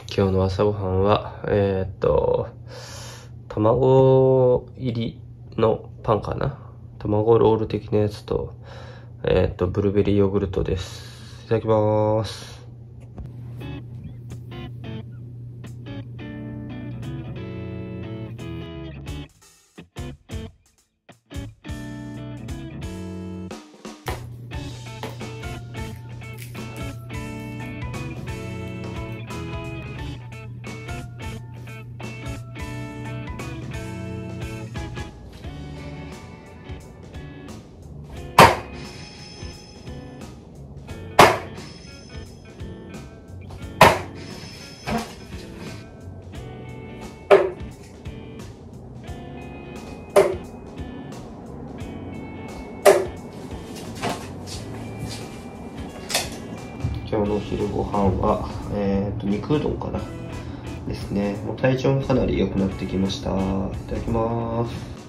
今日の朝ごはんは、卵入りのパンかな。卵ロール的なやつと、ブルーベリーヨーグルトです。いただきます。今日のお昼ご飯は、肉うどんかなですね。もう体調もかなり良くなってきました。いただきます。